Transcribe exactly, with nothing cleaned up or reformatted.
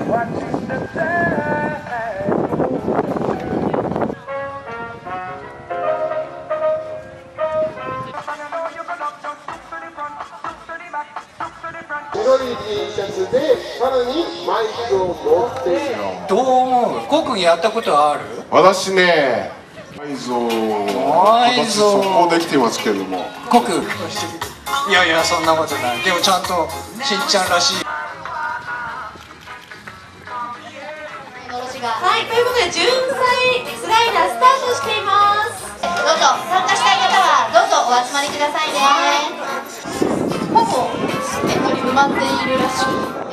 白い T シャツでさらにマイクを持っている。 どう思う？コウ君やったことある？ 私ね、埋蔵形そこできてますけれども。 コウ君、いやいやそんなことない。でもちゃんとしんちゃんらしい。 はい、ということでじゅっさいスライダースタートしています。どうぞ参加したい方はどうぞお集まりくださいね。ほぼエントリー埋まっているらしい。